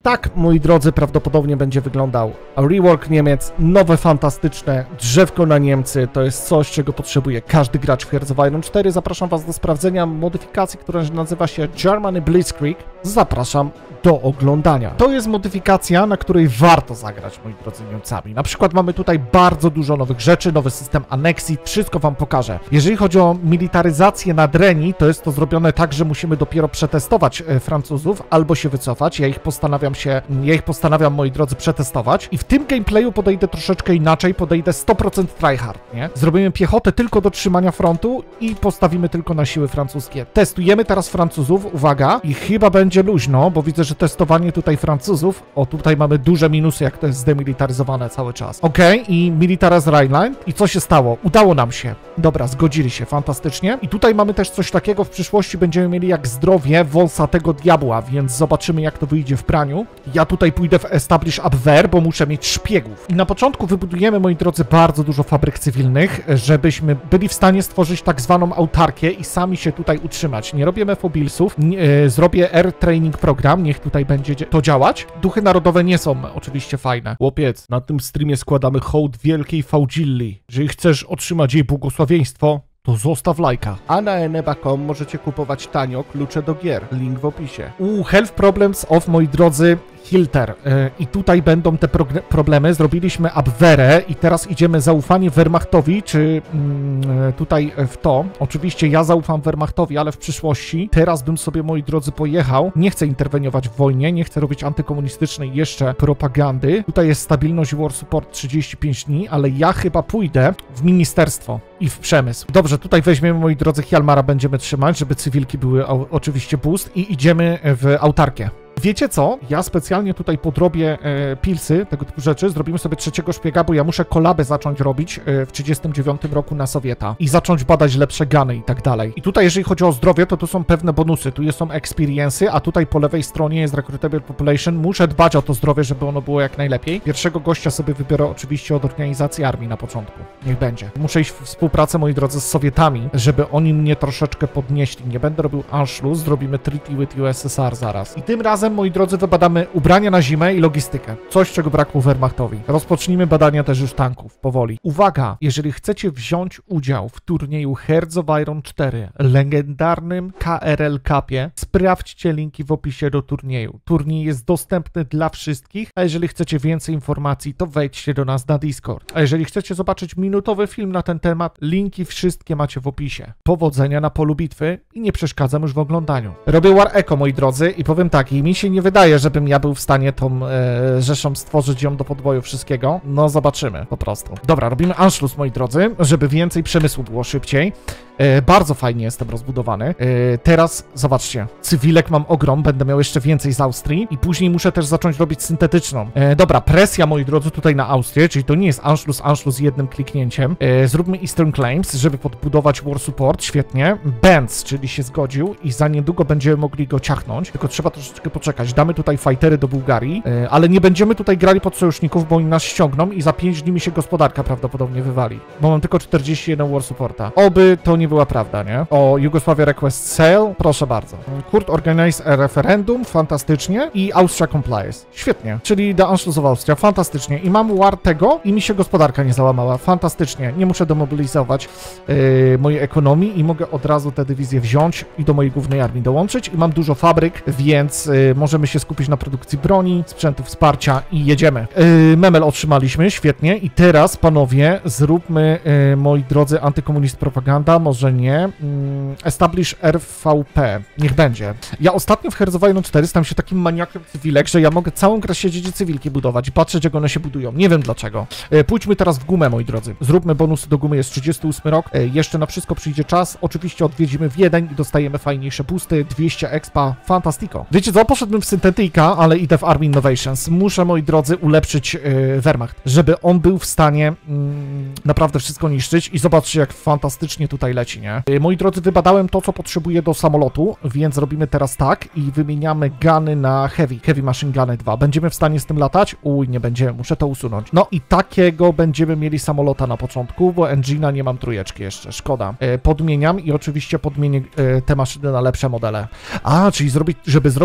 Tak, moi drodzy, prawdopodobnie będzie wyglądał rework Niemiec, nowe, fantastyczne drzewko na Niemcy, to jest coś, czego potrzebuje każdy gracz w Hearts of Iron 4. Zapraszam was do sprawdzenia modyfikacji, która nazywa się Germany Blitzkrieg. Zapraszam do oglądania. To jest modyfikacja, na której warto zagrać, moi drodzy, Niemcami. Na przykład mamy tutaj bardzo dużo nowych rzeczy, nowy system aneksji, wszystko wam pokażę. Jeżeli chodzi o militaryzację na Dreni, to jest to zrobione tak, że musimy dopiero przetestować Francuzów albo się wycofać. Ja ich postanawiam, moi drodzy, przetestować i w tym gameplayu podejdę troszeczkę inaczej, podejdę 100% tryhard, nie? Zrobimy piechotę tylko do trzymania frontu i postawimy tylko na siły francuskie. Testujemy teraz Francuzów, uwaga, i chyba będzie luźno, bo widzę, że testowanie tutaj Francuzów, o tutaj mamy duże minusy, jak to jest zdemilitaryzowane cały czas. Okej, i Militares Rheinland. I co się stało? Udało nam się. Dobra, zgodzili się, fantastycznie. I tutaj mamy też coś takiego, w przyszłości będziemy mieli jak zdrowie wąsatego diabła, więc zobaczymy, jak to wyjdzie w praniu. Ja tutaj pójdę w Establish Abwehr, bo muszę mieć szpiegów. I na początku wybudujemy, moi drodzy, bardzo dużo fabryk cywilnych, żebyśmy byli w stanie stworzyć tak zwaną autarkię i sami się tutaj utrzymać. Nie robię MFOBilsów, zrobię Air Training Program, niech tutaj będzie to działać. Duchy narodowe nie są oczywiście fajne. Chłopiec, na tym streamie składamy hołd wielkiej Faudzilli. Jeżeli chcesz otrzymać jej błogosławieństwo, to zostaw lajka. A na eneba.com możecie kupować tanio klucze do gier. Link w opisie. Health Problems of, moi drodzy, Hilter. I tutaj będą te problemy. Zrobiliśmy Abwehrę i teraz idziemy zaufanie Wehrmachtowi, czy tutaj w to. Oczywiście ja zaufam Wehrmachtowi, ale w przyszłości teraz bym sobie, moi drodzy, pojechał. Nie chcę interweniować w wojnie, nie chcę robić antykomunistycznej jeszcze propagandy. Tutaj jest stabilność War Support 35 dni, ale ja chyba pójdę w ministerstwo i w przemysł. Dobrze, tutaj weźmiemy, moi drodzy, Hjalmara będziemy trzymać, żeby cywilki były oczywiście boost i idziemy w autarkię. Wiecie co? Ja specjalnie tutaj podrobię pilsy, tego typu rzeczy. Zrobimy sobie trzeciego szpiega, bo ja muszę kolabę zacząć robić w 39 roku na Sowieta i zacząć badać lepsze gany i tak dalej. I tutaj, jeżeli chodzi o zdrowie, to tu są pewne bonusy. Tu są experience'y, a tutaj po lewej stronie jest recruitable population. Muszę dbać o to zdrowie, żeby ono było jak najlepiej. Pierwszego gościa sobie wybiorę oczywiście od organizacji armii na początku. Niech będzie. Muszę iść w współpracę, moi drodzy, z Sowietami, żeby oni mnie troszeczkę podnieśli. Nie będę robił Anschluss, zrobimy Treaty with USSR zaraz. I tym razem, moi drodzy, wybadamy ubrania na zimę i logistykę. Coś, czego brakło Wehrmachtowi. Rozpocznijmy badania też już tanków, powoli. Uwaga! Jeżeli chcecie wziąć udział w turnieju Hearts of Iron 4, legendarnym KRL Cupie, sprawdźcie linki w opisie do turnieju. Turniej jest dostępny dla wszystkich, a jeżeli chcecie więcej informacji, to wejdźcie do nas na Discord. A jeżeli chcecie zobaczyć minutowy film na ten temat, linki wszystkie macie w opisie. Powodzenia na polu bitwy i nie przeszkadzam już w oglądaniu. Robię War Echo, moi drodzy, i powiem tak, i mi się nie wydaje, żebym ja był w stanie tą rzeszą stworzyć ją do podboju wszystkiego. No zobaczymy po prostu. Dobra, robimy Anschluss, moi drodzy, żeby więcej przemysłu było szybciej. Bardzo fajnie jestem rozbudowany. Teraz zobaczcie, cywilek mam ogrom, będę miał jeszcze więcej z Austrii i później muszę też zacząć robić syntetyczną. Dobra, presja, moi drodzy, tutaj na Austrię, czyli to nie jest Anschluss jednym kliknięciem. Zróbmy Eastern Claims, żeby podbudować War Support, świetnie. Benz, czyli się zgodził i za niedługo będziemy mogli go ciachnąć, tylko trzeba troszeczkę poczekać. Damy tutaj fightery do Bułgarii, ale nie będziemy tutaj grali pod sojuszników, bo oni nas ściągną i za 5 dni mi się gospodarka prawdopodobnie wywali, bo mam tylko 41 War Supporta. Oby to nie była prawda, nie? O, Jugosławia Request Sale, proszę bardzo. Kurt Organize a Referendum, fantastycznie. I Austria Complies, świetnie. Czyli The Anschluss of Austria, fantastycznie. I mam war tego i mi się gospodarka nie załamała, fantastycznie. Nie muszę domobilizować mojej ekonomii i mogę od razu tę dywizję wziąć i do mojej głównej armii dołączyć. I mam dużo fabryk, więc możemy się skupić na produkcji broni, sprzętu wsparcia i jedziemy. Memel otrzymaliśmy, świetnie. I teraz, panowie, zróbmy, moi drodzy, antykomunist propaganda, może nie. Establish RVP. Niech będzie. Ja ostatnio w Hearts of Iron 4 stałem się takim maniakiem cywilek, że ja mogę całą grę siedzieć i cywilki budować i patrzeć, jak one się budują. Nie wiem dlaczego. Pójdźmy teraz w gumę, moi drodzy. Zróbmy bonusy do gumy, jest 38 rok. Jeszcze na wszystko przyjdzie czas. Oczywiście odwiedzimy Wiedeń i dostajemy fajniejsze boosty. 200 expa. Fantastico. Wiecie co? Poszedłbym w syntetyka, ale idę w Army Innovations. Muszę, moi drodzy, ulepszyć Wehrmacht, żeby on był w stanie naprawdę wszystko niszczyć i zobaczcie, jak fantastycznie tutaj leci, nie? Moi drodzy, wybadałem to, co potrzebuję do samolotu, więc robimy teraz tak i wymieniamy guny na Heavy Machine Guny 2. Będziemy w stanie z tym latać? Uj, nie będziemy, muszę to usunąć. No i takiego będziemy mieli samolota na początku, bo engina nie mam trójeczki jeszcze, szkoda. Podmieniam i oczywiście podmienię te maszyny na lepsze modele. A, czyli żeby zrobić ten cel,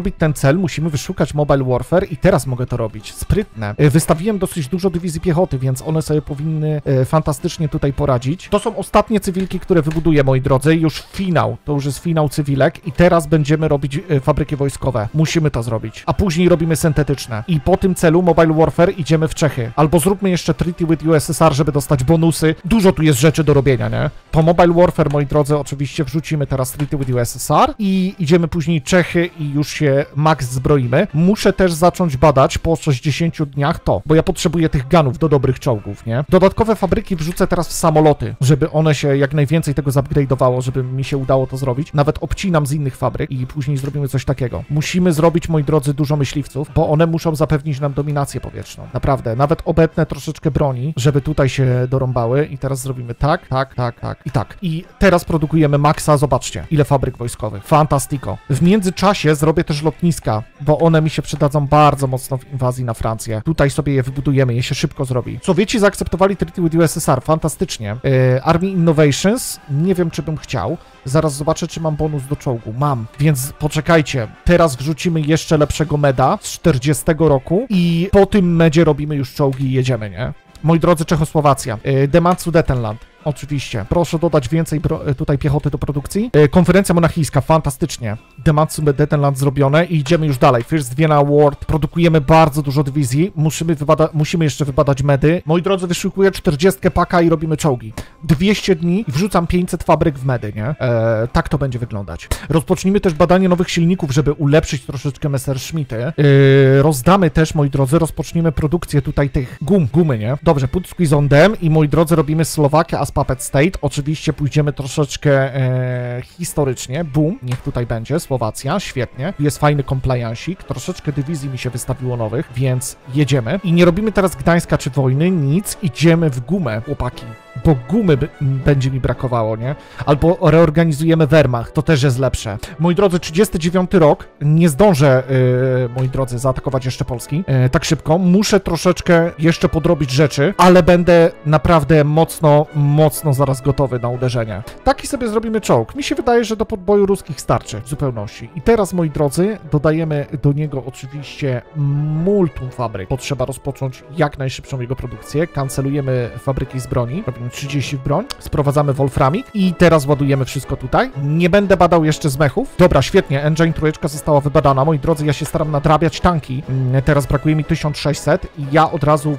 cel musimy wyszukać Mobile Warfare i teraz mogę to robić. Sprytne. Wystawiłem dosyć dużo dywizji piechoty, więc one sobie powinny fantastycznie tutaj poradzić. To są ostatnie cywilki, które wybuduję, moi drodzy. Już finał. To już jest finał cywilek i teraz będziemy robić fabryki wojskowe. Musimy to zrobić. A później robimy syntetyczne. I po tym celu Mobile Warfare idziemy w Czechy. Albo zróbmy jeszcze Treaty with USSR, żeby dostać bonusy. Dużo tu jest rzeczy do robienia, nie? Po Mobile Warfare, moi drodzy, oczywiście wrzucimy teraz Treaty with USSR i idziemy później Czechy i już się max zbroimy. Muszę też zacząć badać po 60 dniach to, bo ja potrzebuję tych gunów do dobrych czołgów, nie? Dodatkowe fabryki wrzucę teraz w samoloty, żeby one się jak najwięcej tego zupgrade'owało, żeby mi się udało to zrobić. Nawet obcinam z innych fabryk i później zrobimy coś takiego. Musimy zrobić, moi drodzy, dużo myśliwców, bo one muszą zapewnić nam dominację powietrzną. Naprawdę, nawet obetnę troszeczkę broni, żeby tutaj się dorąbały i teraz zrobimy tak, tak, tak, tak i tak. I teraz produkujemy maksa, zobaczcie, ile fabryk wojskowych. Fantastico. W międzyczasie zrobię też lotniska, bo one mi się przydadzą bardzo mocno w inwazji na Francję. Tutaj sobie je wybudujemy, je się szybko zrobi. Sowieci zaakceptowali Treaty with USSR, fantastycznie. Army Innovations, nie wiem, czy bym chciał. Zaraz zobaczę, czy mam bonus do czołgu. Mam, więc poczekajcie. Teraz wrzucimy jeszcze lepszego meda z 40 roku i po tym medzie robimy już czołgi i jedziemy, nie? Moi drodzy, Czechosłowacja. Dematsu Detenland. Oczywiście. Proszę dodać więcej tutaj piechoty do produkcji. Konferencja monachijska, fantastycznie. Dematsu Detenland zrobione i idziemy już dalej. First Vienna Award. Produkujemy bardzo dużo dywizji. Musimy jeszcze wybadać medy. Moi drodzy, wyszukuję 40 paka i robimy czołgi. 200 dni i wrzucam 500 fabryk w medy, nie? Tak to będzie wyglądać. Rozpocznijmy też badanie nowych silników, żeby ulepszyć troszeczkę Messerschmitty. Rozdamy też, moi drodzy, rozpocznijmy produkcję tutaj tych gumy, nie? Dobrze, put squeeze on them i moi drodzy, robimy Słowakię as puppet state. Oczywiście pójdziemy troszeczkę historycznie. Boom, niech tutaj będzie Słowacja, świetnie. Tu jest fajny compliancik, troszeczkę dywizji mi się wystawiło nowych, więc jedziemy. I nie robimy teraz Gdańska czy wojny, nic, idziemy w gumę, chłopaki. Bo gumy będzie mi brakowało, nie? Albo reorganizujemy Wehrmacht, to też jest lepsze. Moi drodzy, 39 rok, nie zdążę, moi drodzy, zaatakować jeszcze Polski tak szybko. Muszę troszeczkę jeszcze podrobić rzeczy, ale będę naprawdę mocno zaraz gotowy na uderzenie. Taki sobie zrobimy czołg. Mi się wydaje, że do podboju ruskich starczy w zupełności. I teraz, moi drodzy, dodajemy do niego oczywiście multum fabryk. Potrzeba rozpocząć jak najszybszą jego produkcję. Kancelujemy fabryki z broni. Robimy 30 w broń. Sprowadzamy wolframik i teraz ładujemy wszystko tutaj. Nie będę badał jeszcze zmechów. Dobra, świetnie. Engine trójeczka została wybadana. Moi drodzy, ja się staram nadrabiać tanki. Teraz brakuje mi 1600 i ja od razu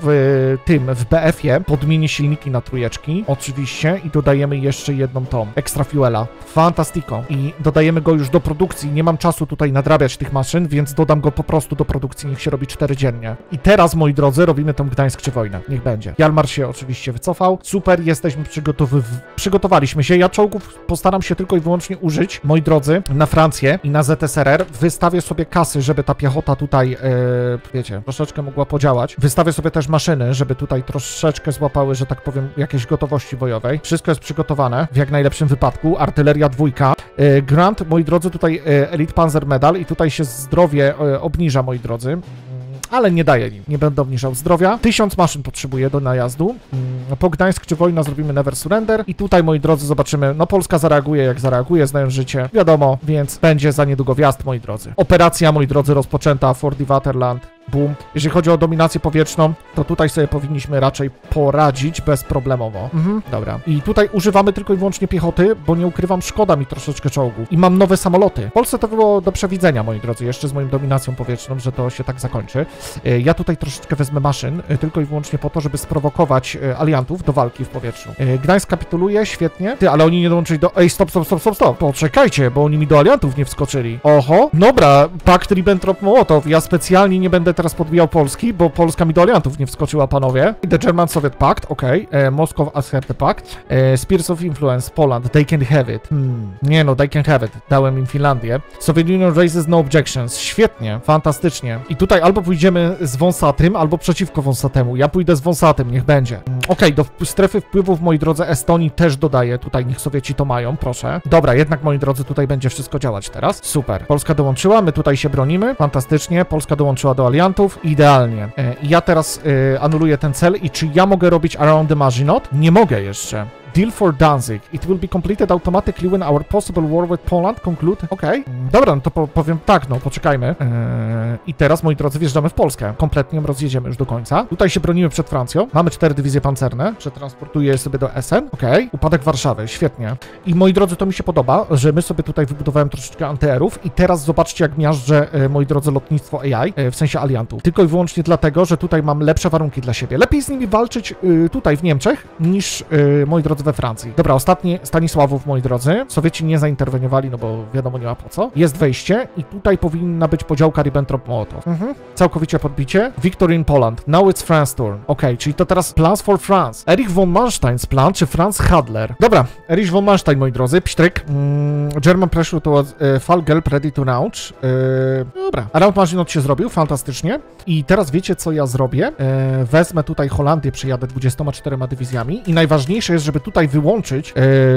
w BF-ie podmienię silniki na trójeczki. Oczywiście i dodajemy jeszcze jedną tą extra fuela. Fantastico. I dodajemy go już do produkcji. Nie mam czasu tutaj nadrabiać tych maszyn, więc dodam go po prostu do produkcji. Niech się robi 4 dziennie. I teraz, moi drodzy, robimy tą Gdańsk czy wojnę. Niech będzie. Hjalmar się oczywiście wycofał. Super, jesteśmy przygotowaliśmy się. Ja czołgów postaram się tylko i wyłącznie użyć, moi drodzy, na Francję i na ZSRR. Wystawię sobie kasy, żeby ta piechota tutaj, wiecie, troszeczkę mogła podziałać. Wystawię sobie też maszyny, żeby tutaj troszeczkę złapały, że tak powiem, jakieś gotowości bojowej. Wszystko jest przygotowane w jak najlepszym wypadku. Artyleria 2. Grant, moi drodzy, tutaj Elite Panzer Medal i tutaj się zdrowie obniża, moi drodzy. Ale nie daję nim, nie będę obniżał zdrowia. 1000 maszyn potrzebuję do najazdu. Po Gdańsk czy wojna zrobimy Never Surrender. I tutaj, moi drodzy, zobaczymy, no Polska zareaguje jak zareaguje, znając życie, wiadomo, więc będzie za niedługo wjazd, moi drodzy. Operacja, moi drodzy, rozpoczęta, Fort Vaterland. Boom. Jeżeli chodzi o dominację powietrzną, to tutaj sobie powinniśmy raczej poradzić bezproblemowo. Dobra. I tutaj używamy tylko i wyłącznie piechoty, bo nie ukrywam, szkoda mi troszeczkę czołgów. I mam nowe samoloty. W Polsce to było do przewidzenia, moi drodzy, jeszcze z moją dominacją powietrzną, że to się tak zakończy. Ja tutaj troszeczkę wezmę maszyn, tylko i wyłącznie po to, żeby sprowokować aliantów do walki w powietrzu. Gdańsk kapituluje, świetnie. Ty, ale oni nie dołączyli do... Ej, stop. Poczekajcie, bo oni mi do aliantów nie wskoczyli. Oho. Dobra, pakt Ribbentrop-Mołotow. Ja specjalnie nie będę teraz podbijał Polski, bo Polska mi do aliantów nie wskoczyła, panowie. The German-Soviet Pact, okej. Moscow Accept the Pact. Spheres of Influence, Poland, they can have it. Nie no, they can have it. Dałem im Finlandię. Soviet Union raises no objections. Świetnie, fantastycznie. I tutaj albo pójdziemy z Wąsatym, albo przeciwko Wąsatemu. Ja pójdę z Wąsatym, niech będzie. Okej, do strefy wpływów, moi drodzy, Estonii też dodaję. Tutaj niech Sowieci to mają, proszę. Dobra, jednak, moi drodzy, tutaj będzie wszystko działać teraz. Super. Polska dołączyła, my tutaj się bronimy. Fantastycznie. Polska dołączyła do aliantów. Idealnie. Ja teraz anuluję ten cel i czy ja mogę robić Around the Maginot? Nie mogę jeszcze. Deal for Danzig. It will be completed automatically when our possible war with Poland conclude. Okej. Dobra, no to powiem tak, no poczekajmy. I teraz, moi drodzy, wjeżdżamy w Polskę. Kompletnie ją rozjedziemy już do końca. Tutaj się bronimy przed Francją. Mamy 4 dywizje pancerne. Przetransportuję je sobie do Essen. Okej. Upadek Warszawy. Świetnie. I moi drodzy, to mi się podoba, że my sobie tutaj wybudowałem troszeczkę antyerów i teraz zobaczcie, jak miażdżę, moi drodzy, lotnictwo AI, w sensie aliantów. Tylko i wyłącznie dlatego, że tutaj mam lepsze warunki dla siebie. Lepiej z nimi walczyć tutaj w Niemczech niż, moi drodzy, we Francji. Dobra, ostatni Stanisławów, moi drodzy. Sowieci nie zainterweniowali, no bo wiadomo, nie ma po co. Jest wejście i tutaj powinna być podziałka Ribbentrop-Mołotow. Całkowicie podbicie. Victory in Poland. Now it's France turn. Okej, czyli to teraz plans for France. Erich von Mansteins plan, czy Franz Hadler? Dobra, Erich von Manstein, moi drodzy. Psztryk. German pressure towards Falgelb ready to launch. Dobra. Around Maginot się zrobił, fantastycznie. I teraz wiecie, co ja zrobię? Wezmę tutaj Holandię, przyjadę 24 dywizjami i najważniejsze jest, żeby tutaj wyłączyć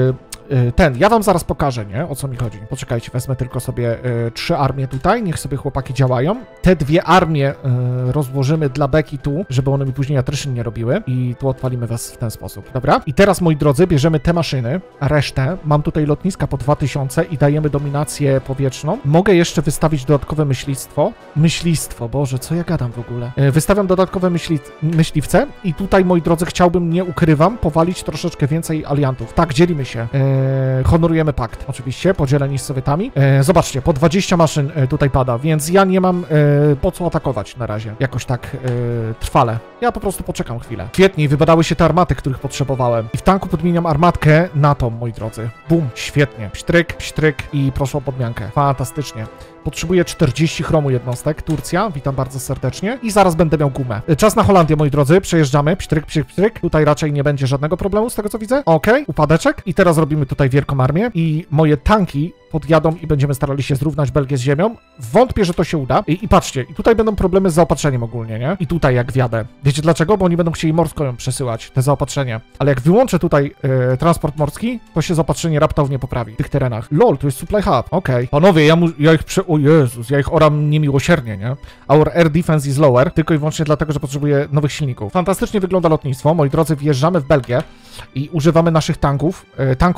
ja wam zaraz pokażę, nie? O co mi chodzi. Poczekajcie, wezmę tylko sobie 3 armie tutaj, niech sobie chłopaki działają. Te 2 armie rozłożymy dla beki tu, żeby one mi później atryszyn nie robiły i tu odpalimy was w ten sposób, dobra? I teraz, moi drodzy, bierzemy te maszyny, resztę, mam tutaj lotniska po 2000 i dajemy dominację powietrzną. Mogę jeszcze wystawić dodatkowe myślistwo, Boże, co ja gadam w ogóle? Wystawiam dodatkowe myśliwce i tutaj, moi drodzy, chciałbym, nie ukrywam, powalić troszeczkę więcej aliantów. Tak, dzielimy się. Honorujemy pakt, oczywiście, podzieleni z Sowietami. Zobaczcie, po 20 maszyn tutaj pada, więc ja nie mam po co atakować na razie, jakoś tak trwale. Ja po prostu poczekam chwilę. Świetnie, wybadały się te armaty, których potrzebowałem. I w tanku podmieniam armatkę na tą, moi drodzy. Bum, świetnie. Psztryk i proszę o podmiankę. Fantastycznie. Potrzebuję 40 chromu jednostek. Turcja, witam bardzo serdecznie. I zaraz będę miał gumę. Czas na Holandię, moi drodzy. Przejeżdżamy. Psztryk. Tutaj raczej nie będzie żadnego problemu z tego, co widzę. Okej, upadeczek. I teraz robimy tutaj wielką armię. I moje tanki podjadą i będziemy starali się zrównać Belgię z ziemią. Wątpię, że to się uda. I patrzcie, i tutaj będą problemy z zaopatrzeniem ogólnie, nie? I tutaj jak wjadę. Wiecie dlaczego? Bo oni będą chcieli morsko ją przesyłać, te zaopatrzenie. Ale jak wyłączę tutaj transport morski, to się zaopatrzenie raptownie poprawi w tych terenach. LOL, tu jest supply hub. Okej. Panowie, ja ich o Jezus, ja ich oram niemiłosiernie, nie? Our air defense is lower, tylko i wyłącznie dlatego, że potrzebuję nowych silników. Fantastycznie wygląda lotnictwo. Moi drodzy, wjeżdżamy w Belgię i używamy naszych tanków,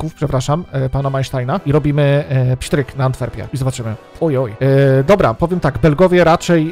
pana Mansteina i robimy psztryk na Antwerpie. I zobaczymy. Oj. Dobra, powiem tak, Belgowie raczej,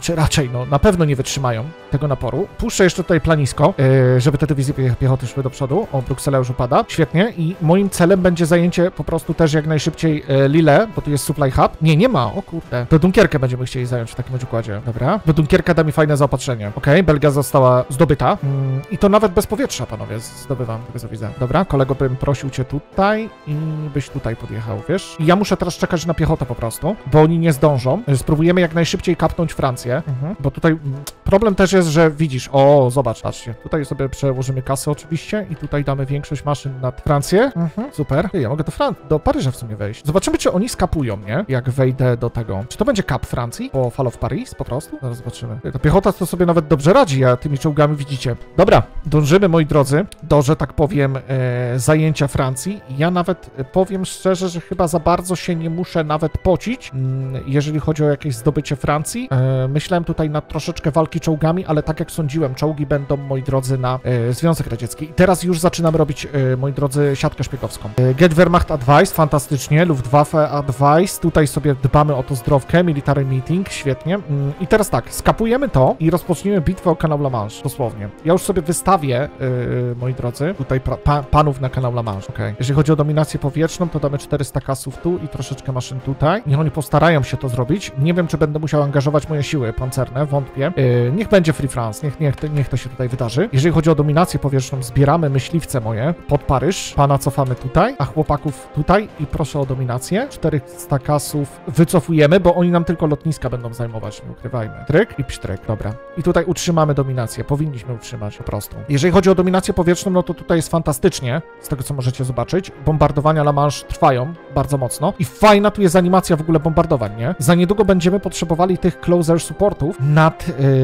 no na pewno nie wytrzymają tego naporu. Puszczę jeszcze tutaj planisko, żeby te dywizje piechoty szły do przodu. O, Bruksela już upada. Świetnie. I moim celem będzie zajęcie po prostu też jak najszybciej Lille, bo tu jest supply hub. Nie ma. O kurde. To Dunkierkę będziemy chcieli zająć w takim układzie. Dobra. Bo Dunkierka da mi fajne zaopatrzenie. Okej, Belgia została zdobyta. I to nawet bez powietrza, panowie, zdobywam, tego co widzę. Dobra, kolego, bym prosił cię tutaj i byś tutaj podjechał, wiesz? I ja muszę teraz czekać na piechotę po prostu, bo oni nie zdążą. Spróbujemy jak najszybciej kapnąć Francję, bo tutaj problem też jest, że widzisz, o, zobacz, patrzcie, tutaj sobie przełożymy kasę oczywiście i tutaj damy większość maszyn nad Francję. Super. Ja mogę do Paryża w sumie wejść. Zobaczymy, czy oni skapują, nie? Jak wejdę do tego. Czy to będzie kap Francji? Po Fall of Paris po prostu? Zaraz zobaczymy. Ta piechota to sobie nawet dobrze radzi, a tymi czołgami widzicie. Dobra, dążymy, moi drodzy, do, że tak powiem, zajęcia Francji. Ja nawet powiem szczerze, że chyba za bardzo się nie muszę nawet pocić, jeżeli chodzi o jakieś zdobycie Francji. Myślałem tutaj na troszeczkę walki czołgami, ale tak jak sądziłem, czołgi będą, moi drodzy, na Związek Radziecki. I teraz już zaczynam robić, moi drodzy, siatkę szpiegowską. Get Wehrmacht Advice, fantastycznie. Luftwaffe Advice, tutaj sobie dbamy o to zdrowkę, military meeting, świetnie. I teraz tak, skapujemy to i rozpoczniemy bitwę o kanał La Manche, dosłownie. Ja już sobie wystawię, moi drodzy, tutaj panów na kanał La Manche, okej. Jeżeli chodzi o dominację powietrzną, to damy 400 kasów tu i troszeczkę maszyn tutaj. Niech oni postarają się to zrobić. Nie wiem, czy będę musiał angażować moje siły pancerne, wątpię. Niech będzie Free France, niech to się tutaj wydarzy. Jeżeli chodzi o dominację powietrzną, zbieramy myśliwce moje pod Paryż. Pana cofamy tutaj, a chłopaków tutaj i proszę o dominację. 400 kasów wycofujemy, bo oni nam tylko lotniska będą zajmować, nie ukrywajmy. Tryk i psztryk, dobra. I tutaj utrzymamy dominację, powinniśmy utrzymać po prostu. Jeżeli chodzi o dominację powietrzną, no to tutaj jest fantastycznie, z tego co możecie zobaczyć. Bombardowania La Manche trwają bardzo mocno i fajna tu jest animacja w ogóle bombardowań, nie? Za niedługo będziemy potrzebowali tych closer supportów nad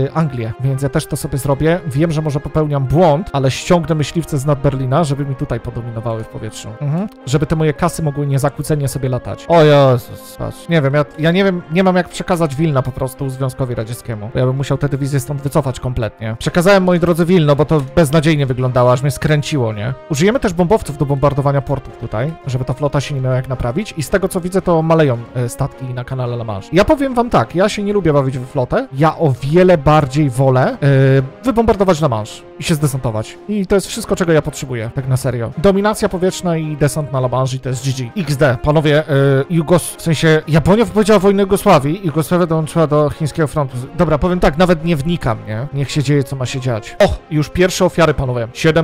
Anglię, więc ja też to sobie zrobię. Wiem, że może popełniam błąd, ale ściągnę myśliwce z nad Berlina, żeby mi tutaj podominowały w powietrzu. Żeby te moje kasy mogły niezakłócenie sobie latać. O Jezus, patrz. Nie wiem, ja nie wiem, nie mam jak przekazać Wilna po prostu Związkowi Radzieckiemu. Ja bym musiał tę dywizję stąd wycofać kompletnie. Przekazałem, moi drodzy, Wilno, bo to beznadziejnie wyglądało, aż mnie skręciło, nie? Użyjemy też bombowców do bombardowania portów tutaj, żeby ta flota się nie miała jak naprawić i z tego, co widzę, to maleją statki na kanale La Manche. Ja powiem wam tak, ja się nie lubię bawić w flotę, ja o wiele bardziej wolę wybombardować La Manche i się zdesantować. I to jest wszystko, czego ja potrzebuję, tak na serio. Dominacja powietrzna i desant na La Manche i to jest GG. XD, panowie, w sensie Japonia wypowiedziała wojnę Jugosławii, Jugosławia dołączyła do chińskiego frontu. Dobra, powiem tak, nawet nie wnikam, nie? Niech się dzieje, co ma się dziać. O, już pierwsze ofiary, panowie.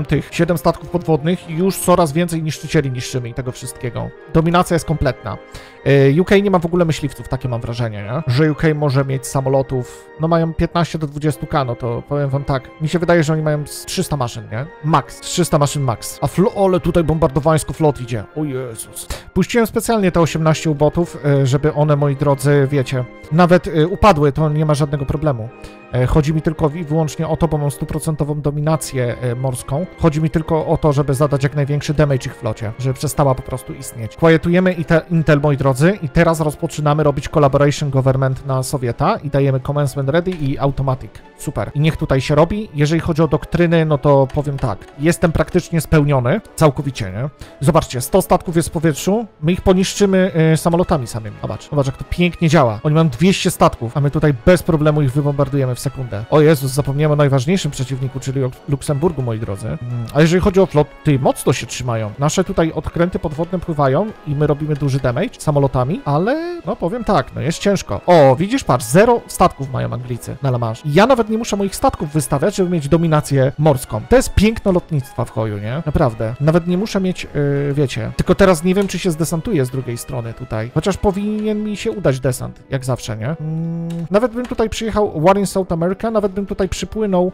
7 statków podwodnych i już coraz więcej niszczycieli niszczymy i tego wszystkiego. Dominacja jest kompletna. UK nie ma w ogóle myśliwców, takie mam wrażenie, nie? Że UK może mieć samolotów, no mają 15 do 20k, no to powiem wam tak, mi się wydaje, że oni mają 300 maszyn, nie? Max, 300 maszyn max. A ale tutaj bombardowańsko flot idzie, o Jezus. Puściłem specjalnie te 18 ubotów, żeby one, moi drodzy, wiecie, nawet upadły, to nie ma żadnego problemu. Chodzi mi tylko i wyłącznie o to, bo mam 100% dominację morską. Chodzi mi tylko o to, żeby zadać jak największy damage ich flocie, żeby przestała po prostu istnieć. Quietujemy Intel, moi drodzy, i teraz rozpoczynamy robić collaboration government na Sowieta i dajemy commencement ready i automatic. Super. I niech tutaj się robi. Jeżeli chodzi o doktryny, no to powiem tak, jestem praktycznie spełniony, całkowicie, nie? Zobaczcie, 100 statków jest w powietrzu, my ich poniszczymy samolotami samymi. Zobacz, jak to pięknie działa. Oni mają 200 statków, a my tutaj bez problemu ich wybombardujemy w sekundę. O Jezus, zapomniałem o najważniejszym przeciwniku, czyli o Luksemburgu, moi drodzy. A jeżeli chodzi o flot, mocno się trzymają. Nasze tutaj odkręty podwodne pływają i my robimy duży damage samolotami, ale no powiem tak, no jest ciężko. O, widzisz, patrz, 0 statków mają Anglicy na La Manche. Ja nawet nie muszę moich statków wystawiać, żeby mieć dominację morską. To jest piękno lotnictwa w Hoju, nie? Naprawdę. Nawet nie muszę mieć, wiecie. Tylko teraz nie wiem, czy się zdesantuje z drugiej strony tutaj. Chociaż powinien mi się udać desant, jak zawsze, nie? Nawet bym tutaj przyjechał War in South America, nawet bym tutaj przypłynął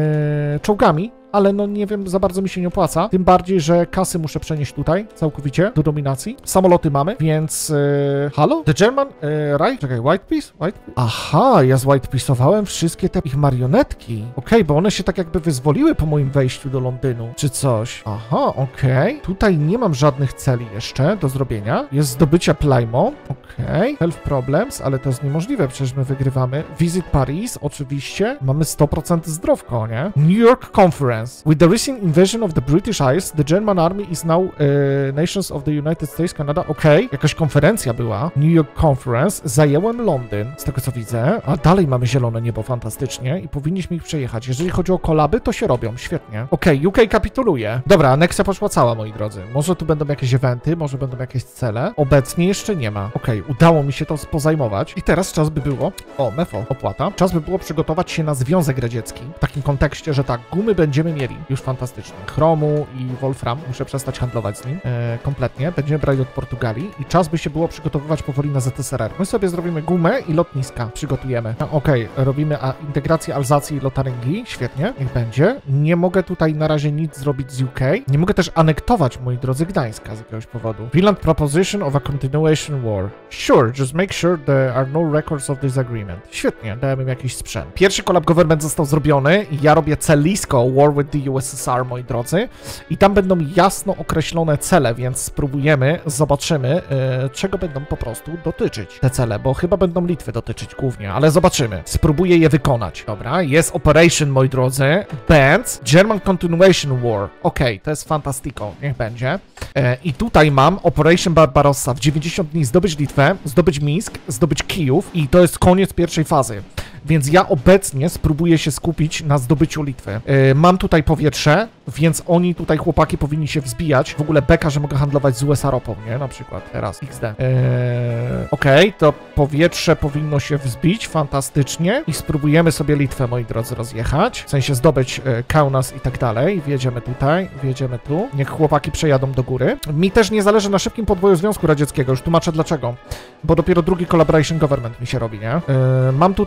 czołgami, ale no nie wiem, za bardzo mi się nie opłaca. Tym bardziej, że kasy muszę przenieść tutaj całkowicie do dominacji. Samoloty mamy, więc... halo? The German Reich? Czekaj, White Piece? Aha, ja zwhitepiece'owałem wszystkie te ich marionetki. Okej, bo one się tak jakby wyzwoliły po moim wejściu do Londynu, czy coś. Aha, okej. Tutaj nie mam żadnych celi jeszcze do zrobienia. Jest zdobycie Plymouth. Okej. Health Problems, ale to jest niemożliwe, przecież my wygrywamy. Visit Paris, oczywiście. Mamy 100% zdrowko, nie? New York Conference. With the recent invasion of the British Isles, the German army is now nations of the United States, Canada. Okej, jakaś konferencja była. New York Conference. Zajęłem Londyn, z tego co widzę. A dalej mamy zielone niebo fantastycznie i powinniśmy ich przejechać. Jeżeli chodzi o kolaby, to się robią. Świetnie. Okej, UK kapituluje. Dobra, aneksja poszła cała, moi drodzy. Może tu będą jakieś eventy, może będą jakieś cele. Obecnie jeszcze nie ma. Okej, udało mi się to pozajmować. I teraz czas by było... O, MEFO, opłata. Czas by było przygotować się na Związek Radziecki. W takim kontekście, że tak, gumy będziemy mieli. Już fantastycznie. Chromu i Wolfram. Muszę przestać handlować z nim. Kompletnie. Będziemy brać od Portugalii i czas by się było przygotowywać powoli na ZSRR. My sobie zrobimy gumę i lotniska. Przygotujemy. Okej, robimy integrację Alzacji i Lotaryngii. Świetnie. Niech będzie. Nie mogę tutaj na razie nic zrobić z UK. Nie mogę też anektować, moi drodzy, Gdańska z jakiegoś powodu. Finland proposition of a continuation war. Sure, just make sure there are no records of this agreement. Świetnie. Dałem im jakiś sprzęt. Pierwszy collab government został zrobiony i ja robię celisko War with the USSR, moi drodzy. I tam będą jasno określone cele, więc spróbujemy, zobaczymy, czego będą po prostu dotyczyć te cele, bo chyba będą Litwy dotyczyć głównie, ale zobaczymy. Spróbuję je wykonać. Dobra, jest Operation, moi drodzy. Bands, German Continuation War. Okej, to jest fantastico, niech będzie. I tutaj mam Operation Barbarossa. W 90 dni zdobyć Litwę, zdobyć Mińsk, zdobyć Kijów i to jest koniec pierwszej fazy. Więc ja obecnie spróbuję się skupić na zdobyciu Litwy. Mam tutaj powietrze, więc oni tutaj, chłopaki, powinni się wzbijać. W ogóle beka, że mogę handlować z USA ropą, nie? Na przykład teraz XD. Okej, to powietrze powinno się wzbić fantastycznie i spróbujemy sobie Litwę, moi drodzy, rozjechać. W sensie zdobyć Kaunas i tak dalej. Wjedziemy tutaj, wjedziemy tu. Niech chłopaki przejadą do góry. Mi też nie zależy na szybkim podboju Związku Radzieckiego. Już tłumaczę dlaczego. Bo dopiero drugi collaboration government mi się robi, nie? Mam tutaj bardzo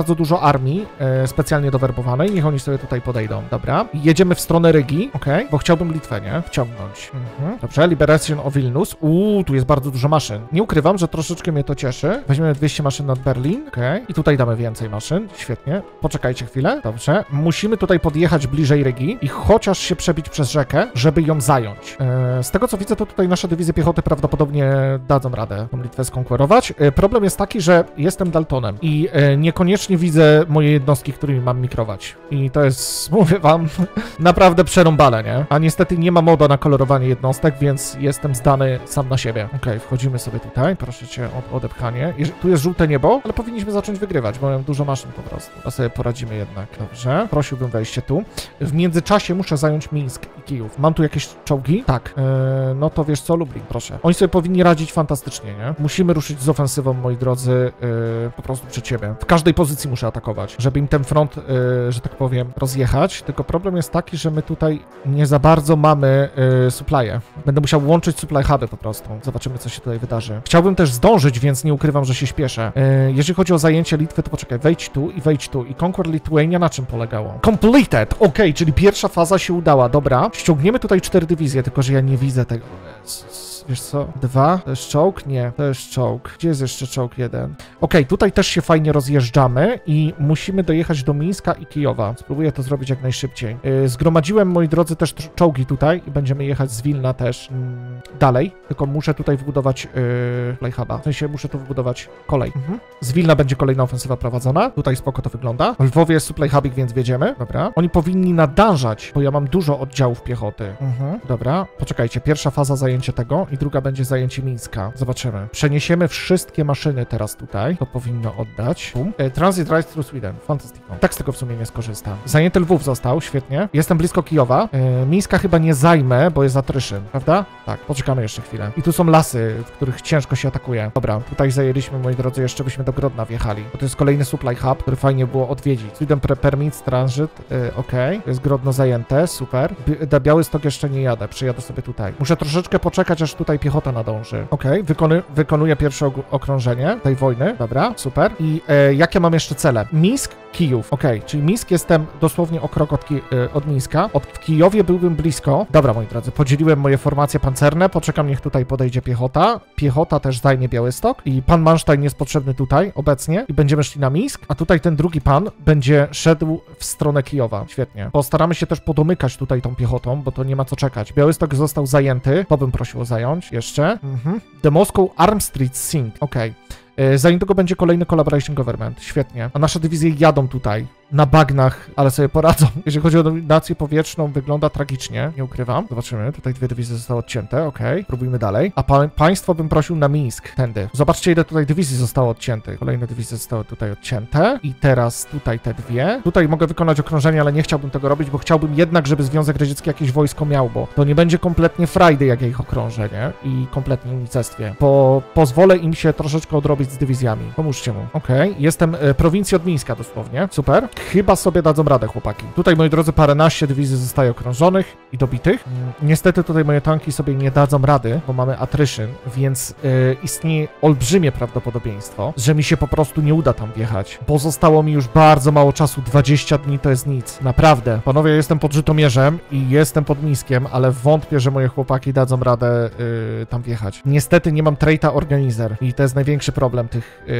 bardzo dużo armii specjalnie dowerbowanej, niech oni sobie tutaj podejdą, dobra. Jedziemy w stronę Rygi, okej, bo chciałbym Litwę, nie? Wciągnąć. Dobrze, Liberation of Vilnius. Tu jest bardzo dużo maszyn. Nie ukrywam, że troszeczkę mnie to cieszy. Weźmiemy 200 maszyn nad Berlin, okej. I tutaj damy więcej maszyn, świetnie. Poczekajcie chwilę, dobrze. Musimy tutaj podjechać bliżej Rygi i chociaż się przebić przez rzekę, żeby ją zająć. Z tego co widzę, to tutaj nasze dywizje piechoty prawdopodobnie dadzą radę tą Litwę skonkurować. Problem jest taki, że jestem Daltonem i niekoniecznie widzę moje jednostki, którymi mam mikrować. I to jest, mówię wam, naprawdę przerąbane, nie? A niestety nie ma moda na kolorowanie jednostek, więc jestem zdany sam na siebie. Okej, wchodzimy sobie tutaj, proszę cię o odepchanie. Tu jest żółte niebo, ale powinniśmy zacząć wygrywać, bo mam dużo maszyn po prostu. A sobie poradzimy jednak. Dobrze, prosiłbym wejście tu. W międzyczasie muszę zająć Mińsk i Kijów. Mam tu jakieś czołgi? Tak. No to wiesz co, Lublin, proszę. Oni sobie powinni radzić fantastycznie, nie? Musimy ruszyć z ofensywą, moi drodzy, po prostu przed siebie. W każdej pozycji muszę atakować, żeby im ten front, że tak powiem, rozjechać. Tylko problem jest taki, że my tutaj nie za bardzo mamy supply'e. Będę musiał łączyć supply huby po prostu. Zobaczymy, co się tutaj wydarzy. Chciałbym też zdążyć, więc nie ukrywam, że się śpieszę. Jeżeli chodzi o zajęcie Litwy, to poczekaj, wejdź tu i wejdź tu. I Conquer Lithuania na czym polegało? Completed! Okej, czyli pierwsza faza się udała. Dobra, ściągniemy tutaj 4 dywizje, tylko że ja nie widzę tego. Wiesz co? 2? To jest czołg? Nie, to jest czołg. Gdzie jest jeszcze czołg 1? Okej, tutaj też się fajnie rozjeżdżamy i musimy dojechać do Mińska i Kijowa. Spróbuję to zrobić jak najszybciej. Zgromadziłem, moi drodzy, też czołgi tutaj i będziemy jechać z Wilna też dalej, tylko muszę tutaj wybudować flyhuba. W sensie muszę tu wybudować kolej. Z Wilna będzie kolejna ofensywa prowadzona. Tutaj spoko to wygląda. W Lwowie jest supply hubik, więc wiedziemy. Dobra. Oni powinni nadążać, bo ja mam dużo oddziałów piechoty. Dobra. Poczekajcie, pierwsza faza zajęcie tego i druga będzie zajęcie Mińska. Zobaczymy. Przeniesiemy wszystkie maszyny teraz tutaj. To powinno oddać. Transit Rise through Sweden. Fantastyko. Tak z tego w sumie nie skorzystam. Zajęty Lwów został, świetnie. Jestem blisko Kijowa. Mińska chyba nie zajmę, bo jest atryszyn, prawda? Tak, poczekamy jeszcze chwilę. I tu są lasy, w których ciężko się atakuje. Dobra, tutaj zajęliśmy, moi drodzy, jeszcze byśmy do Grodna wjechali. Bo to jest kolejny supply hub, który fajnie było odwiedzić. Sweden Permits Transit, okej. To jest Grodno zajęte, super. Białystok jeszcze nie jadę, przyjadę sobie tutaj. Muszę troszeczkę poczekać, aż tutaj piechota nadąży. Okej, wykonuję pierwsze okrążenie tej wojny, dobra, super. I jakie mam jeszcze cele? Mińsk, Kijów, okej, czyli Mińsk jestem dosłownie o krok od Mińska. W Kijowie byłbym blisko. Dobra, moi drodzy, podzieliłem moje formacje pancerne, poczekam, niech tutaj podejdzie piechota. Piechota też zajmie Białystok i pan Manstein jest potrzebny tutaj obecnie i będziemy szli na Mińsk, a tutaj ten drugi pan będzie szedł w stronę Kijowa. Świetnie. Postaramy się też podomykać tutaj tą piechotą, bo to nie ma co czekać. Białystok został zajęty, to bym prosił o zająć jeszcze. The Moscow Arm Street Sink, okej. Za niedługo będzie kolejny Collaboration Government. Świetnie. A nasze dywizje jadą tutaj na bagnach, ale sobie poradzą. Jeżeli chodzi o dominację powietrzną, wygląda tragicznie, nie ukrywam. Zobaczymy, tutaj 2 dywizje zostały odcięte, okej. Próbujmy dalej. A państwo bym prosił na Mińsk, tędy. Zobaczcie, ile tutaj dywizji zostało odciętych. Kolejne dywizje zostały tutaj odcięte. I teraz tutaj te 2. Tutaj mogę wykonać okrążenie, ale nie chciałbym tego robić, bo chciałbym jednak, żeby Związek Radziecki jakieś wojsko miał, bo to nie będzie kompletnie frajdy, jak ja ich okrążę, nie? I kompletnie unicestwię. Pozwolę im się troszeczkę odrobić z dywizjami. Pomóżcie mu. Okej. Jestem prowincji od Mińska dosłownie. Super. Chyba sobie dadzą radę, chłopaki. Tutaj, moi drodzy, paręnaście dywizji zostaje okrążonych i dobitych. Niestety tutaj moje tanki sobie nie dadzą rady, bo mamy attrition, więc istnieje olbrzymie prawdopodobieństwo, że mi się po prostu nie uda tam wjechać. Bo zostało mi już bardzo mało czasu. 20 dni to jest nic. Naprawdę. Panowie, jestem pod Żytomierzem i jestem pod Mińskiem, ale wątpię, że moje chłopaki dadzą radę tam wjechać. Niestety nie mam traita organizer i to jest największy problem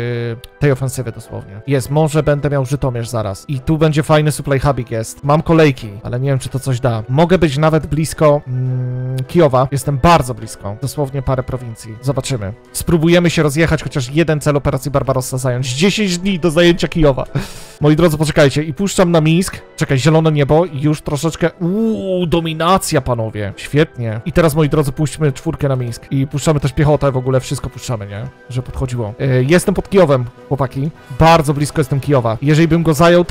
tej ofensywy dosłownie. Jest, może będę miał Żytomierz zaraz. I tu będzie fajny supply hubik jest. Mam kolejki, ale nie wiem, czy to coś da. Mogę być nawet blisko Kijowa. Jestem bardzo blisko. Dosłownie parę prowincji. Zobaczymy. Spróbujemy się rozjechać, chociaż jeden cel operacji Barbarossa zająć. 10 dni do zajęcia Kijowa. Moi drodzy, poczekajcie. I puszczam na Mińsk. Czekaj, zielone niebo i już troszeczkę... dominacja, panowie. Świetnie. I teraz, moi drodzy, puśćmy 4 na Mińsk. I puszczamy też piechotę, w ogóle wszystko puszczamy, nie? Że podchodziło. Jestem pod Kijowem, chłopaki. Bardzo blisko jestem Kijowa. Jeżeli bym go zajął, to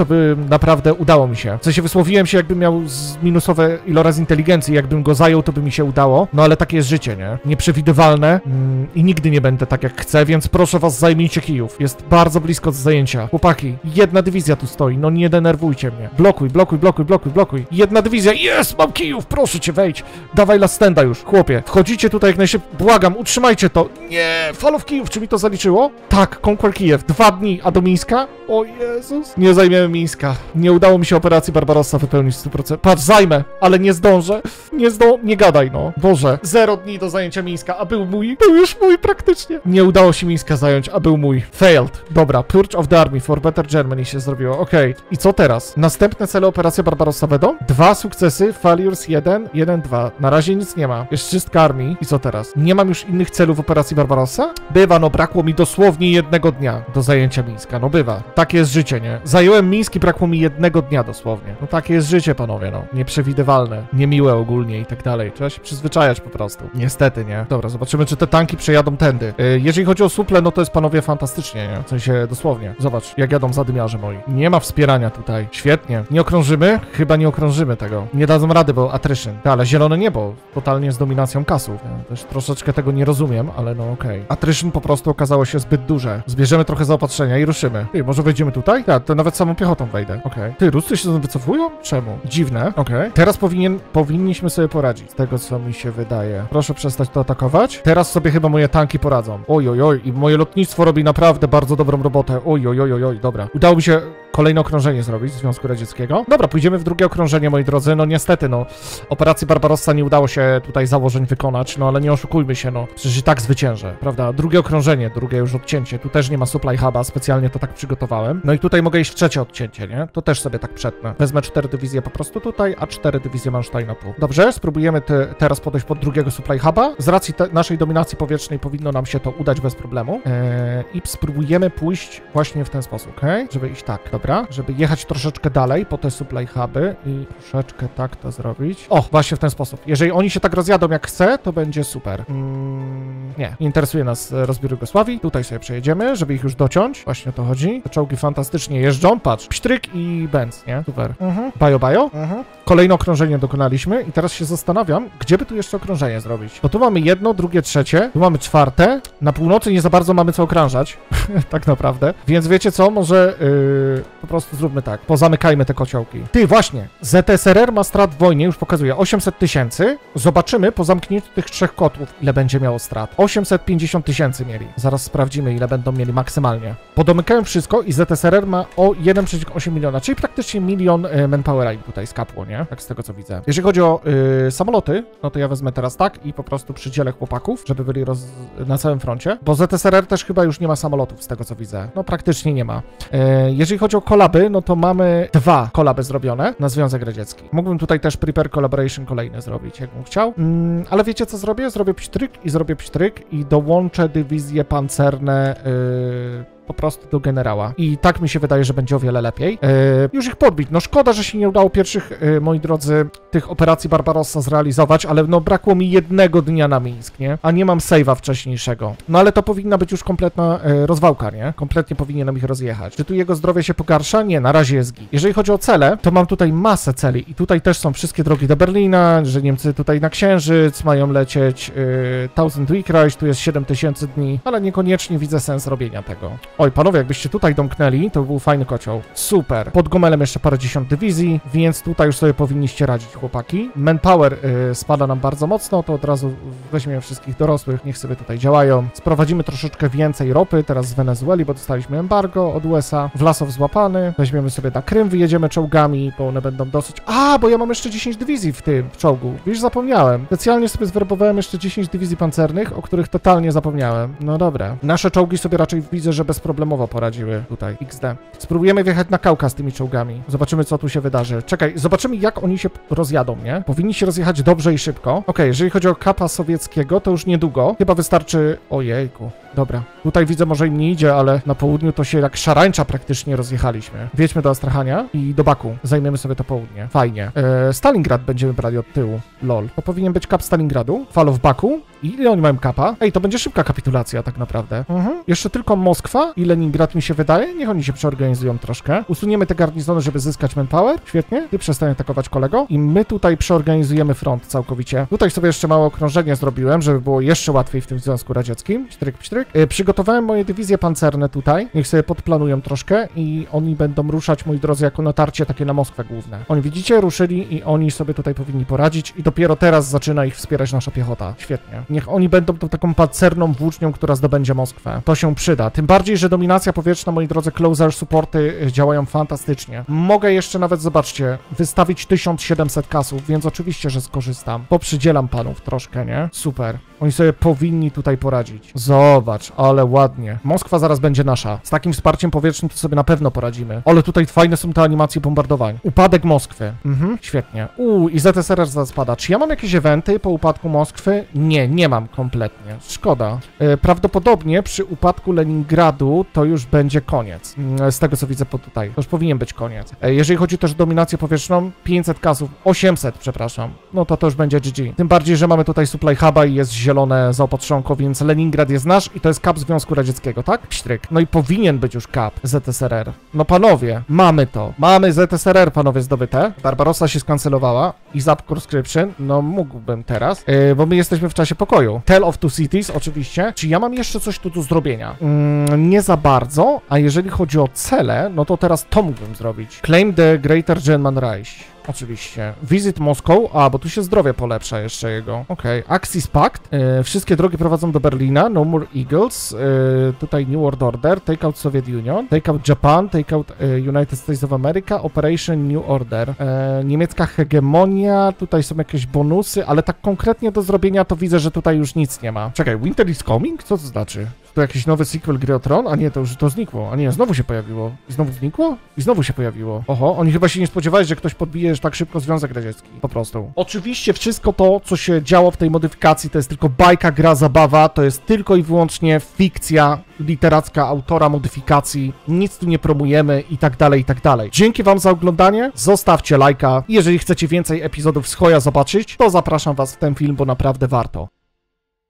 by naprawdę udało mi się. W sensie wysłowiłem się, jakbym miał minusowe iloraz inteligencji, jakbym go zajął, to by mi się udało. No ale takie jest życie, nie? Nieprzewidywalne i nigdy nie będę tak, jak chcę, więc proszę was, zajmijcie Kijów. Jest bardzo blisko do zajęcia. Chłopaki, jedna dywizja tu stoi, no nie denerwujcie mnie. Blokuj, blokuj, blokuj, blokuj, blokuj. Jedna dywizja, jest, mam Kijów, proszę cię, wejdź. Dawaj last standa już, chłopie. Wchodzicie tutaj jak najszybciej, błagam, utrzymajcie to. Nie, Fall of Kijów, czy mi to zaliczyło? Tak, Conquer Kijew, 2 dni, a do Mińska? O Jezus. Nie zajmiemy Mińska. Nie udało mi się operacji Barbarossa wypełnić 100%. Patrz, zajmę, ale nie zdążę. Nie gadaj, no. Boże, 0 dni do zajęcia Mińska, a był mój. Był już mój praktycznie. Nie udało się Mińska zająć, a był mój. Failed. Dobra, Purge of the Army for Better Germany się zrobiło. Okej. I co teraz? Następne cele operacja Barbarossa będą? 2 sukcesy, failures 1, 1, 2. Na razie nic nie ma. Jest czystka armii. I co teraz? Nie mam już innych celów operacji Barbarossa? Bywa, no brakło mi dosłownie 1 dnia do zajęcia Mińska. No bywa. Takie jest życie, nie? Zająłem Mińsk i brakło mi 1 dnia dosłownie. No takie jest życie, panowie, no. Nieprzewidywalne, niemiłe ogólnie i tak dalej. Trzeba się przyzwyczajać po prostu. Niestety, nie? Dobra, zobaczymy, czy te tanki przejadą tędy. Jeżeli chodzi o suple, no to jest, panowie, fantastycznie, nie? W sensie dosłownie. Zobacz, jak jadą zadymiarze moi. Nie ma wspierania tutaj. Świetnie. Nie okrążymy? Chyba nie okrążymy tego. Nie dadzą rady, bo attrition. Ale zielone niebo. Totalnie z dominacją kasów. Ja też troszeczkę tego nie rozumiem, ale no okej. Attrition po prostu okazało się zbyt duże. Zbierzemy trochę zaopatrzenia i ruszymy. Ty, może wejdziemy tutaj? Tak, to nawet samą piechotą wejdę. Okej. Ty, Ruscy się wycofują? Czemu? Dziwne. Okej. Teraz powinniśmy sobie poradzić. Z tego, co mi się wydaje. Proszę przestać to atakować. Teraz sobie chyba moje tanki poradzą. Oj, oj, oj. I moje lotnictwo robi naprawdę bardzo dobrą robotę. Oj, oj, oj, oj, oj. Dobra. Udało mi się kolejne okrążenie zrobić z Związku Radzieckiego. Dobra, pójdziemy w drugie okrążenie, moi drodzy. No niestety, no. Operacji Barbarossa nie udało się tutaj założeń wykonać, no ale nie oszukujmy się, no. Przecież i tak zwyciężę, prawda? Drugie okrążenie, drugie już odcięcie. Tu też nie ma supply huba, specjalnie to tak przygotowałem. No i tutaj mogę iść w trzecie odcięcie, nie? To też sobie tak przetnę. Wezmę 4 dywizje po prostu tutaj, a 4 dywizje Mansteina tu. Dobrze, spróbujemy teraz podejść pod drugiego supply huba. Z racji naszej dominacji powietrznej powinno nam się to udać bez problemu. I spróbujemy pójść właśnie w ten sposób, okej? Żeby iść tak, dobra? Żeby jechać troszeczkę dalej po te supply huby i troszeczkę tak to zrobić. O, właśnie w ten sposób. Jeżeli oni się tak rozjadą jak chcę, to będzie super. Nie interesuje nas rozbiór Jugosławii. Tutaj sobie przejedziemy, żeby ich już dociąć. Właśnie o to chodzi. Te czołgi fantastycznie jeżdżą. Patrz, psztryk i Benz, nie? Super. Bajo, bajo. Kolejne okrążenie dokonaliśmy i teraz się zastanawiam, gdzie by tu jeszcze okrążenie zrobić. Bo tu mamy jedno, drugie, trzecie. Tu mamy 4. Na północy nie za bardzo mamy co okrążać. Tak naprawdę. Więc wiecie co? Może po prostu zróbmy tak. Pozamykajmy te kociołki. Ty, właśnie. ZSRR ma strat w wojnie, już pokazuje 800 000. Zobaczymy po zamknięciu tych 3 kotłów, ile będzie miało strat. 850 000 mieli. Zaraz sprawdzimy, ile będą mieli maksymalnie. Podomykałem wszystko i ZSRR ma o 1,8 miliona, czyli praktycznie 1 milion manpowera im tutaj skapło, nie? Tak z tego, co widzę. Jeżeli chodzi o samoloty, no to ja wezmę teraz tak i po prostu przydzielę chłopaków, żeby byli na całym froncie, bo ZSRR też chyba już nie ma samolotów, z tego, co widzę. No praktycznie nie ma. Jeżeli chodzi o kolaby, no to mamy 2 kolaby zrobione na Związek Radziecki. Mógłbym tutaj też Prepare Collaboration kolejny zrobić, jakbym chciał. Ale wiecie, co zrobię? Zrobię psztryk i dołączę dywizje pancerne po prostu do generała. I tak mi się wydaje, że będzie o wiele lepiej. Już ich podbić. No szkoda, że się nie udało pierwszych, moi drodzy, tych operacji Barbarossa zrealizować, ale no brakło mi 1 dnia na Mińsk, nie? A nie mam save'a wcześniejszego. No ale to powinna być już kompletna rozwałka, nie? Kompletnie powinienem ich rozjechać. Czy tu jego zdrowie się pogarsza? Nie, na razie jest git. Jeżeli chodzi o cele, to mam tutaj masę celi i tutaj też są wszystkie drogi do Berlina, że Niemcy tutaj na Księżyc mają lecieć 1000 Weekreich, tu jest 7000 dni, ale niekoniecznie widzę sens robienia tego. Oj, panowie, jakbyście tutaj domknęli, to by był fajny kocioł. Super. Pod Gomelem jeszcze parędziesiąt dywizji, więc tutaj już sobie powinniście radzić, chłopaki. Manpower spada nam bardzo mocno, to od razu weźmiemy wszystkich dorosłych, niech sobie tutaj działają. Sprowadzimy troszeczkę więcej ropy, teraz z Wenezueli, bo dostaliśmy embargo od USA. Wlasow złapany. Weźmiemy sobie na Krym, wyjedziemy czołgami, bo one będą dosyć... A, bo ja mam jeszcze 10 dywizji w tym czołgu. Wiesz, zapomniałem. Specjalnie sobie zwerbowałem jeszcze 10 dywizji pancernych, o których totalnie zapomniałem. No dobra. Nasze czołgi sobie raczej widzę, że bezproblemowo poradziły tutaj. XD. Spróbujemy wjechać na Kaukaz tymi czołgami. Zobaczymy, co tu się wydarzy. Czekaj, zobaczymy, jak oni się rozjadą, nie? Powinni się rozjechać dobrze i szybko. Okej, jeżeli chodzi o kapa sowieckiego, to już niedługo. Chyba wystarczy... Ojejku. Dobra. Tutaj widzę, może im nie idzie, ale na południu to się jak szarańcza praktycznie rozjechaliśmy. Wjedźmy do Astrachania i do Baku. Zajmiemy sobie to południe. Fajnie. Stalingrad będziemy brali od tyłu. Lol. To powinien być kap Stalingradu. Fall of Baku. I ile oni mają kapa? Ej, to będzie szybka kapitulacja tak naprawdę. Jeszcze tylko Moskwa i Leningrad mi się wydaje. Niech oni się przeorganizują troszkę. Usuniemy te garnizony, żeby zyskać manpower. Świetnie. Ty przestań atakować, kolego. I my tutaj przeorganizujemy front całkowicie. Tutaj sobie jeszcze małe okrążenie zrobiłem, żeby było jeszcze łatwiej w tym Związku Radzieckim. Pstryk, pstryk. Przygotowałem moje dywizje pancerne tutaj. Niech sobie podplanują troszkę i oni będą ruszać, moi drodzy, jako natarcie takie na Moskwę główne. Oni widzicie, ruszyli i oni sobie tutaj powinni poradzić i dopiero teraz zaczyna ich wspierać nasza piechota. Świetnie. Niech oni będą tą taką pancerną włócznią, która zdobędzie Moskwę. To się przyda. Tym bardziej, że dominacja powietrzna, moi drodzy, closer supporty działają fantastycznie. Mogę jeszcze nawet, zobaczcie, wystawić 1700 kasów, więc oczywiście, że skorzystam. Poprzydzielam panów troszkę, nie? Super. Oni sobie powinni tutaj poradzić. Zobacz, ale ładnie. Moskwa zaraz będzie nasza. Z takim wsparciem powietrznym to sobie na pewno poradzimy. Ale tutaj fajne są te animacje bombardowań. Upadek Moskwy. Świetnie. I ZSRR zaraz spada. Czy ja mam jakieś eventy po upadku Moskwy? Nie mam kompletnie. Szkoda. Prawdopodobnie przy upadku Leningradu to już będzie koniec. Z tego, co widzę po tutaj. To już powinien być koniec. Jeżeli chodzi też o dominację powietrzną, 500 kasów, 800, przepraszam. No to już będzie GG. Tym bardziej, że mamy tutaj supply huba i jest zielone zaopatrzonko, więc Leningrad jest nasz i to jest kap Związku Radzieckiego, tak? Pstryk. No i powinien być już kap ZSRR. No panowie, mamy to. Mamy ZSRR, panowie, zdobyte. Barbarossa się skancelowała i Zap Conscription, no mógłbym teraz, bo my jesteśmy w czasie pokoju. Tale of Two Cities, oczywiście. Czy ja mam jeszcze coś tu do zrobienia? Nie za bardzo, a jeżeli chodzi o cele, no to teraz to mógłbym zrobić. Claim the Greater German Reich. Oczywiście. Visit Moscow. Bo tu się zdrowie polepsza jeszcze jego. Okej. Axis Pact. Wszystkie drogi prowadzą do Berlina. No More Eagles. Tutaj New World Order. Take out Soviet Union. Take out Japan. Take out United States of America. Operation New Order. Niemiecka hegemonia. Tutaj są jakieś bonusy, ale tak konkretnie do zrobienia to widzę, że tutaj już nic nie ma. Czekaj, Winter is Coming? Co to znaczy? To jakiś nowy sequel Gry o Tron? A nie, to już to znikło. A nie, znowu się pojawiło. I znowu znikło? I znowu się pojawiło. Oho, oni chyba się nie spodziewali, że ktoś podbije tak szybko Związek Radziecki. Po prostu. Oczywiście wszystko to, co się działo w tej modyfikacji, to jest tylko bajka, gra, zabawa. To jest tylko i wyłącznie fikcja literacka autora modyfikacji. Nic tu nie promujemy i tak dalej, i tak dalej. Dzięki wam za oglądanie. Zostawcie lajka. Jeżeli chcecie więcej epizodów z Hoja zobaczyć, to zapraszam was w ten film, bo naprawdę warto.